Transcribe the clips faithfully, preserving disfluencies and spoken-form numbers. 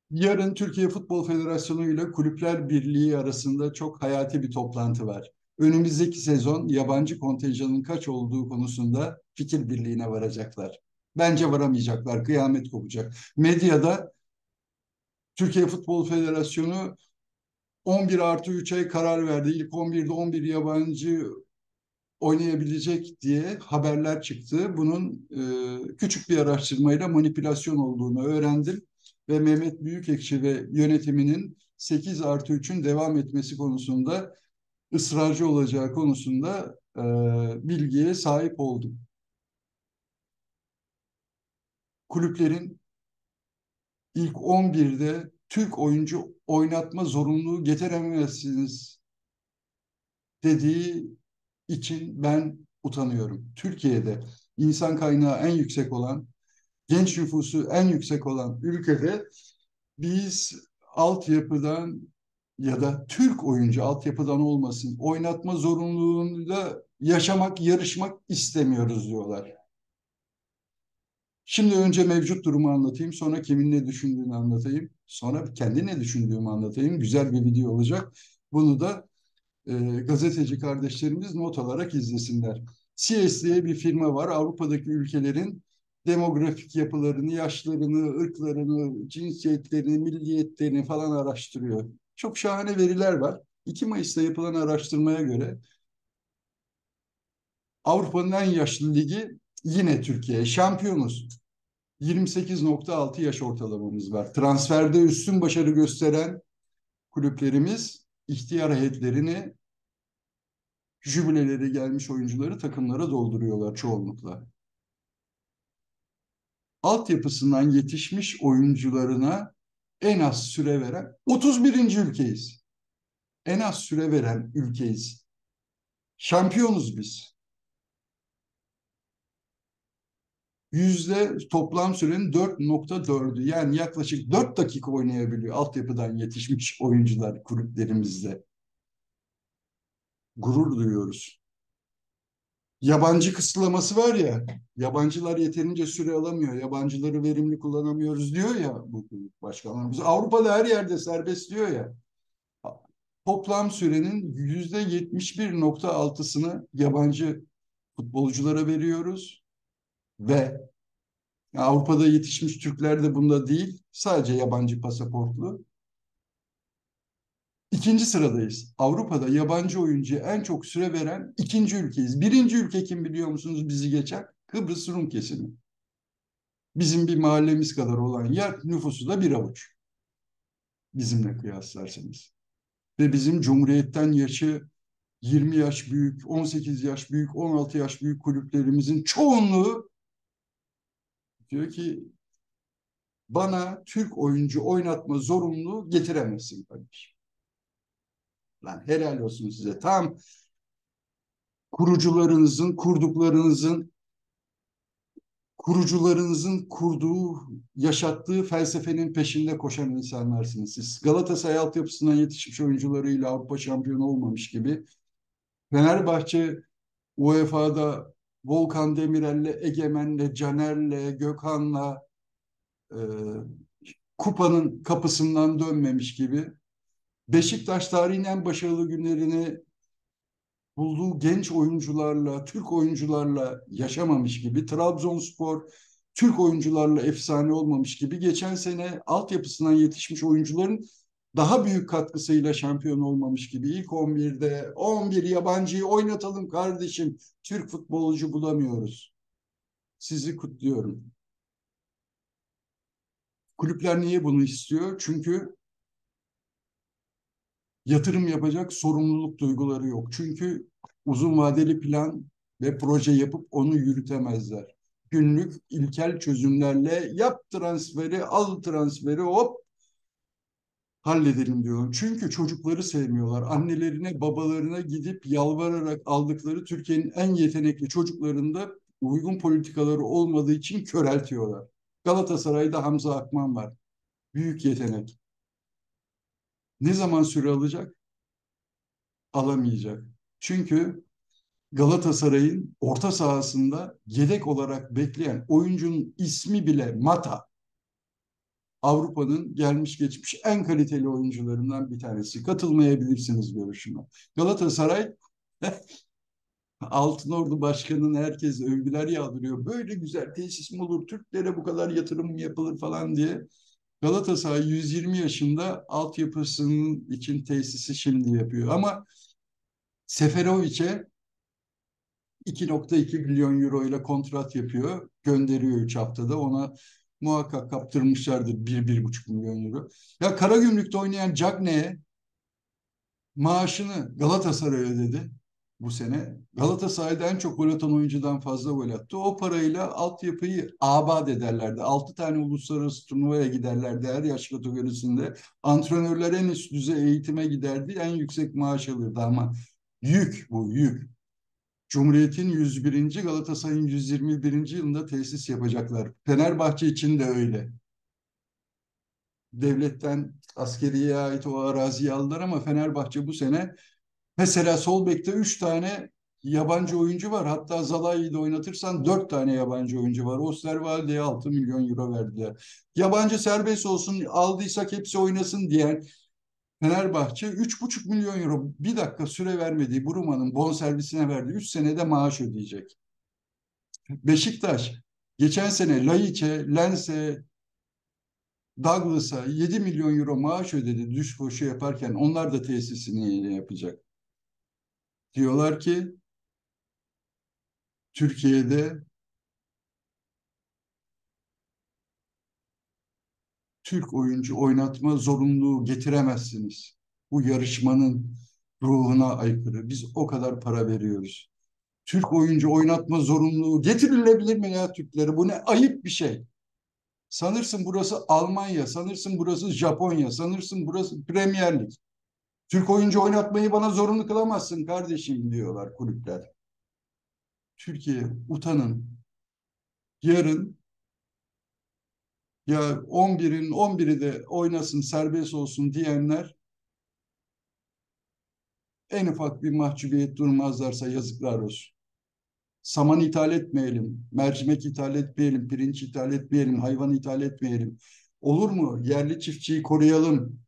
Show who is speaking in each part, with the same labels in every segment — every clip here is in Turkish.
Speaker 1: Yarın Türkiye Futbol Federasyonu ile Kulüpler Birliği arasında çok hayati bir toplantı var. Önümüzdeki sezon yabancı kontenjanın kaç olduğu konusunda fikir birliğine varacaklar. Bence varamayacaklar, kıyamet kopacak. Medyada Türkiye Futbol Federasyonu on bir artı üçe karar verdi. İlk on birde on bir yabancı oynayabilecek diye haberler çıktı. Bunun e, küçük bir araştırmayla manipülasyon olduğunu öğrendim ve Mehmet Büyükekşi ve yönetiminin sekiz artı üçün devam etmesi konusunda ısrarcı olacağı konusunda e, bilgiye sahip oldum. Kulüplerin ilk on birde Türk oyuncu oynatma zorunluluğu getiremezsiniz dediği için ben utanıyorum. Türkiye'de insan kaynağı en yüksek olan, genç nüfusu en yüksek olan ülkede biz altyapıdan ya da Türk oyuncu altyapıdan olmasın oynatma zorunluluğunda yaşamak, yarışmak istemiyoruz diyorlar. Şimdi önce mevcut durumu anlatayım, sonra kimin ne düşündüğünü anlatayım, sonra kendi ne düşündüğümü anlatayım. Güzel bir video olacak. Bunu da e, gazeteci kardeşlerimiz not alarak izlesinler. C S diye bir firma var. Avrupa'daki ülkelerin demografik yapılarını, yaşlarını, ırklarını, cinsiyetlerini, milliyetlerini falan araştırıyor. Çok şahane veriler var. iki Mayıs'ta yapılan araştırmaya göre Avrupa'nın en yaşlı ligi yine Türkiye. Şampiyonuz. yirmi sekiz nokta altı yaş ortalamamız var. Transferde üstün başarı gösteren kulüplerimiz ihtiyar heyetlerini, jübileleri gelmiş oyuncuları takımlara dolduruyorlar çoğunlukla. Altyapısından yetişmiş oyuncularına en az süre veren otuz birinci ülkeyiz. En az süre veren ülkeyiz. Şampiyonuz biz. Yüzde toplam sürenin dört nokta dördü, yani yaklaşık dört dakika oynayabiliyor altyapıdan yetişmiş oyuncular kulüplerimizde. Gurur duyuyoruz. Yabancı kısıtlaması var ya, yabancılar yeterince süre alamıyor, yabancıları verimli kullanamıyoruz diyor ya bu başkanlarımız. Avrupa'da her yerde serbest diyor ya. Toplam sürenin yüzde yetmiş bir nokta altısını yabancı futbolculara veriyoruz ve Avrupa'da yetişmiş Türkler de bunda değil, sadece yabancı pasaportlu. İkinci sıradayız. Avrupa'da yabancı oyuncuya en çok süre veren ikinci ülkeyiz. Birinci ülke kim biliyor musunuz bizi geçen? Kıbrıs Rum kesimi. Bizim bir mahallemiz kadar olan yer, nüfusu da bir avuç bizimle kıyaslarsanız. Ve bizim Cumhuriyet'ten yaşı yirmi yaş büyük, on sekiz yaş büyük, on altı yaş büyük kulüplerimizin çoğunluğu diyor ki bana Türk oyuncu oynatma zorunluluğu getiremezsin kardeşim. Lan helal olsun size. Tam kurucularınızın, kurduklarınızın, kurucularınızın kurduğu, yaşattığı felsefenin peşinde koşan insanlarsınız siz. Galatasaray altyapısından yetişmiş oyuncularıyla Avrupa şampiyonu olmamış gibi Fenerbahçe U E F A'da Volkan Demirel'le, Egemen'le, Caner'le, Gökhan'la e, kupanın kapısından dönmemiş gibi Beşiktaş tarihin en başarılı günlerini bulduğu genç oyuncularla, Türk oyuncularla yaşamamış gibi, Trabzonspor Türk oyuncularla efsane olmamış gibi, geçen sene altyapısından yetişmiş oyuncuların daha büyük katkısıyla şampiyon olmamış gibi, ilk on birde on bir yabancıyı oynatalım kardeşim, Türk futbolcu bulamıyoruz. Sizi kutluyorum. Kulüpler niye bunu istiyor? Çünkü yatırım yapacak sorumluluk duyguları yok. Çünkü uzun vadeli plan ve proje yapıp onu yürütemezler. Günlük ilkel çözümlerle yap transferi, al transferi, hop halledelim diyorum. Çünkü çocukları sevmiyorlar. Annelerine, babalarına gidip yalvararak aldıkları Türkiye'nin en yetenekli çocuklarında uygun politikaları olmadığı için köreltiyorlar. Galatasaray'da Hamza Akman var. Büyük yetenek. Ne zaman süre alacak? Alamayacak. Çünkü Galatasaray'ın orta sahasında yedek olarak bekleyen oyuncunun ismi bile Mata. Avrupa'nın gelmiş geçmiş en kaliteli oyuncularından bir tanesi. Katılmayabilirsiniz görüşüme. Galatasaray Altınordu Başkanı'nın herkes övgüler yağdırıyor. Böyle güzel tesis mi olur? Türklere bu kadar yatırım mı yapılır falan diye. Galatasaray yüz yirmi yaşında altyapısının için tesisi şimdi yapıyor. Ama Seferovic'e iki nokta iki milyon euro ile kontrat yapıyor. Gönderiyor üç haftada. Ona muhakkak kaptırmışlardır bir bir buçuk milyon euro. Ya Karagümrük'te oynayan Cagney'e maaşını Galatasaray ödedi bu sene. Galatasaray'da en çok gol atan oyuncudan fazla gol attı. O parayla altyapıyı abat ederlerdi. Altı tane uluslararası turnuvaya giderlerdi her yaş kategorisinde. Antrenörler en üst düzey eğitime giderdi. En yüksek maaş alırdı ama yük bu yük. Cumhuriyet'in yüz birinci. Galatasaray'ın yüz yirmi birinci yılında tesis yapacaklar. Fenerbahçe için de öyle. Devletten askeriye ait o araziyi aldılar ama Fenerbahçe bu sene mesela sol bekte üç tane yabancı oyuncu var. Hatta Zalai'yi de oynatırsan dört tane yabancı oyuncu var. Osterwalde'ye altı milyon euro verdiler. Yabancı serbest olsun aldıysak hepsi oynasın diyen Fenerbahçe üç buçuk milyon euro bir dakika süre vermediği Bruma'nın bonservisine verdi. üç senede maaş ödeyecek. Beşiktaş geçen sene Laiç'e, Lens'e, Douglas'a yedi milyon euro maaş ödedi düş koşu yaparken. Onlar da tesisini yapacak. Diyorlar ki Türkiye'de Türk oyuncu oynatma zorunluluğu getiremezsiniz. Bu yarışmanın ruhuna aykırı. Biz o kadar para veriyoruz. Türk oyuncu oynatma zorunluluğu getirilebilir mi ya Türklere? Bu ne ayıp bir şey. Sanırsın burası Almanya, sanırsın burası Japonya, sanırsın burası Premier Lig. Türk oyuncu oynatmayı bana zorunlu kılamazsın kardeşim diyorlar kulüpler. Türkiye utanın. Yarın ya on birin on biri de oynasın serbest olsun diyenler en ufak bir mahcubiyet durmazlarsa yazıklar olsun. Saman ithal etmeyelim, mercimek ithal etmeyelim, pirinç ithal etmeyelim, hayvan ithal etmeyelim. Olur mu? Yerli çiftçiyi koruyalım,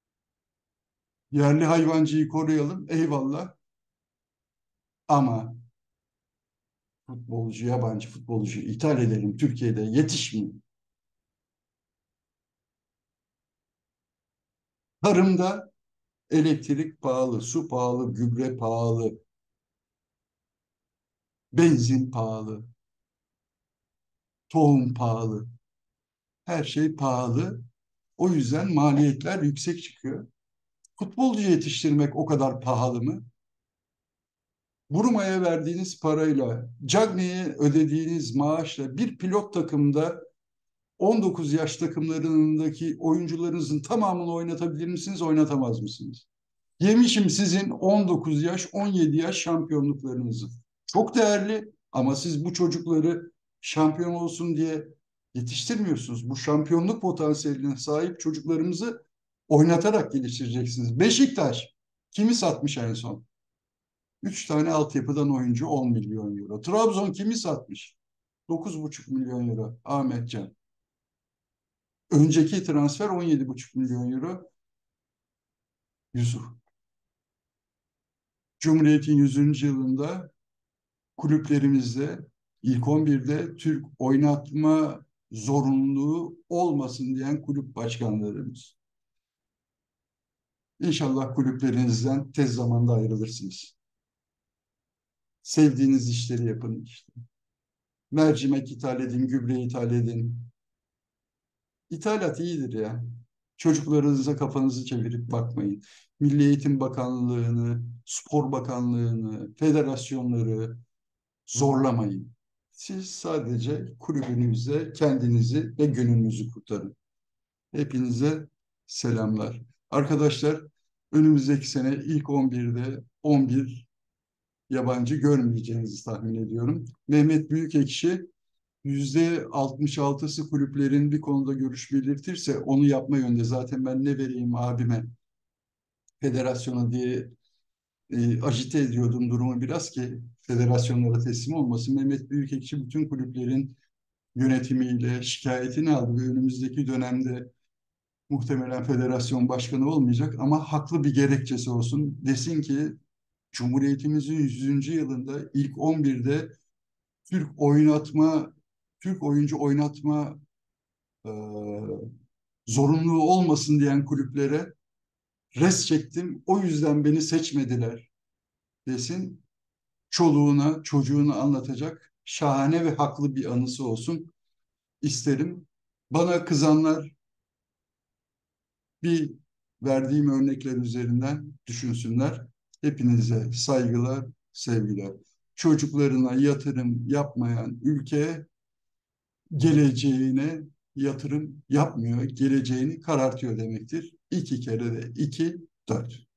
Speaker 1: yerli hayvancıyı koruyalım, eyvallah. Ama futbolcu, yabancı futbolcu ithal edelim, Türkiye'de yetişmiyor. Tarımda elektrik pahalı, su pahalı, gübre pahalı, benzin pahalı, tohum pahalı, her şey pahalı. O yüzden maliyetler yüksek çıkıyor. Futbolcu yetiştirmek o kadar pahalı mı? Buruma'ya verdiğiniz parayla, Cagney'e ödediğiniz maaşla bir pilot takımda on dokuz yaş takımlarındaki oyuncularınızın tamamını oynatabilir misiniz, oynatamaz mısınız? Yemişim sizin on dokuz yaş, on yedi yaş şampiyonluklarınızı. Çok değerli ama siz bu çocukları şampiyon olsun diye yetiştirmiyorsunuz. Bu şampiyonluk potansiyeline sahip çocuklarımızı oynatarak geliştireceksiniz. Beşiktaş kimi satmış en son? Üç tane altyapıdan oyuncu on milyon euro. Trabzon kimi satmış? Dokuz buçuk milyon euro. Ahmetcan. Önceki transfer on yedi buçuk milyon euro. Yusuf. Cumhuriyet'in yüzüncü yılında kulüplerimizde ilk on birde Türk oynatma zorunluluğu olmasın diyen kulüp başkanlarımız. İnşallah kulüplerinizden tez zamanda ayrılırsınız. Sevdiğiniz işleri yapın işte. Mercimek ithal edin, gübre ithal edin. İthalat iyidir ya. Çocuklarınıza kafanızı çevirip bakmayın. Milli Eğitim Bakanlığı'nı, Spor Bakanlığı'nı, federasyonları zorlamayın. Siz sadece kulübünüzde kendinizi ve gününüzü kurtarın. Hepinize selamlar. Arkadaşlar önümüzdeki sene ilk on birde on bir yabancı görmeyeceğinizi tahmin ediyorum. Mehmet Büyükekşi yüzde altmış altısı kulüplerin bir konuda görüş belirtirse onu yapma yönde. Zaten ben ne vereyim abime federasyona diye e, ajite ediyordum durumu biraz ki federasyonlara teslim olmasın. Mehmet Büyükekşi bütün kulüplerin yönetimiyle şikayetini aldı ve önümüzdeki dönemde Muhtemelen federasyon başkanı olmayacak ama haklı bir gerekçesi olsun. Desin ki Cumhuriyetimizin yüzüncü yılında ilk on birde Türk oynatma, Türk oyuncu oynatma e, zorunluluğu olmasın diyen kulüplere res çektim. O yüzden beni seçmediler desin. Çoluğuna, çocuğuna anlatacak şahane ve haklı bir anısı olsun isterim. Bana kızanlar bir verdiğim örnekler üzerinden düşünsünler. Hepinize saygılar, sevgiler. Çocuklarına yatırım yapmayan ülke geleceğine yatırım yapmıyor, geleceğini karartıyor demektir. İki kere de iki, dört.